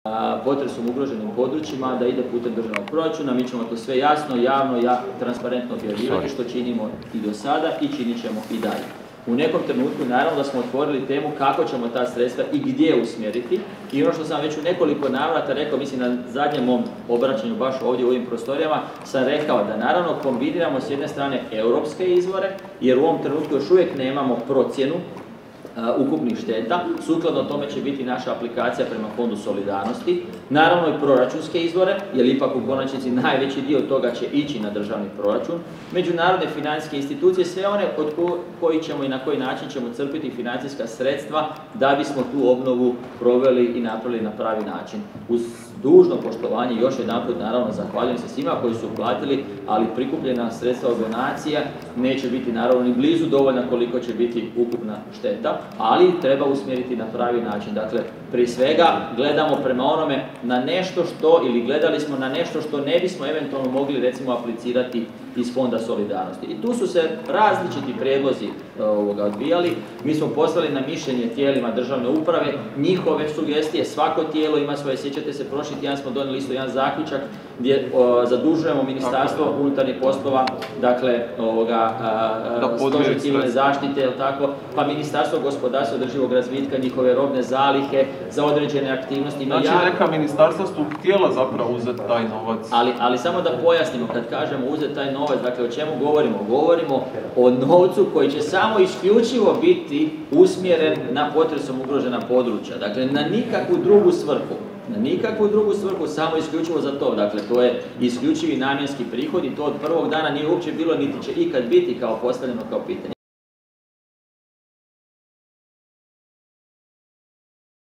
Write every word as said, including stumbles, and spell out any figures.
potresom ugroženim područjima da ide putem državnog proračuna. Mi ćemo to sve jasno, javno, ja, transparentno objavljivati što činimo i do sada i činit ćemo i dalje. U nekom trenutku naravno da smo otvorili temu kako ćemo ta sredstva i gdje usmjeriti i ono što sam već u nekoliko navrata rekao, mislim na zadnjem mom obraćanju baš ovdje u ovim prostorijama, sam rekao da naravno kombiniramo s jedne strane europske izvore, jer u ovom trenutku još uvijek nemamo procjenu ukupnih šteta, sukladno tome će biti naša aplikacija prema Fondu solidarnosti, naravno i proračunske izvore, jer ipak u konačnici najveći dio toga će ići na državni proračun, međunarodne financijske institucije, sve one od koji ćemo i na koji način ćemo crpiti financijska sredstva da bismo tu obnovu proveli i napravili na pravi način. Uz dužno poštovanje, još jedanput naravno zahvaljujem se svima koji su platili, ali prikupljena sredstva od donacija neće biti naravno ni blizu dovoljna koliko će biti ukupna šteta, ali treba usmjeriti na pravi način. Dakle, prije svega gledamo prema onome na nešto što, ili gledali smo na nešto što ne bismo eventualno mogli recimo aplicirati iz Fonda solidarnosti. I tu su se različiti prijedlozi ovoga odbijali. Mi smo poslali na mišljenje tijelima državne uprave njihove sugestije, svako tijelo ima svoje, sjećate se, prošli tjedan smo donijeli isto jedan zaključak gdje o, zadužujemo Ministarstvo unutarnjih poslova, dakle, ovoga, stožer civilne zaštite, jel tako, pa Ministarstvo gospodarstva, održivog razvitka, njihove robne zalihe za određene aktivnosti. Znači, ja... neka ministarstva su htjela zapravo uzeti taj novac. Ali, ali samo da pojasnimo, kad kažemo uzeti taj novac, dakle, o čemu govorimo? Govorimo o novcu koji će samo isključivo biti usmjeren na potresom ugrožena područja, dakle, na nikakvu drugu svrhu. Na nikakvu drugu svrhu, samo isključivo za to. Dakle, to je isključivi namjenski prihod i to od prvog dana nije uopće bilo, niti će ikad biti kao postavljeno kao pitanje.